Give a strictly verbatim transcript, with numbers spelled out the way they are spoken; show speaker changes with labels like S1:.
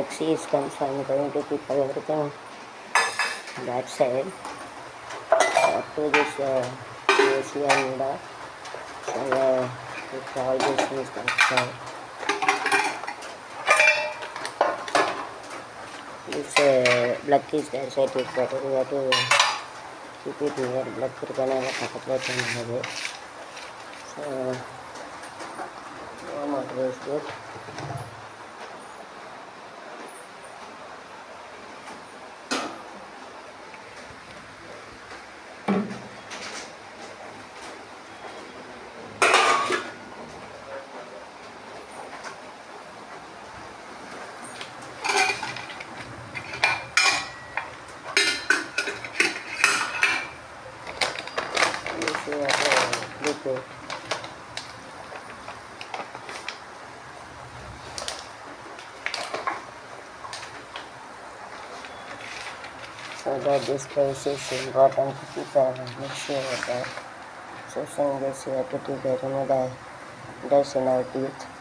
S1: flexi is concerned, I'm going to keep everything that side. Up to this uh, A C and uh, so uh, with all these things that side. This uh, block is that side is better. We have to keep it near block irkana. So no matter is good. So that this place is important to keep a mixture with that. So saying this, you have to take a remove the dust in our teeth.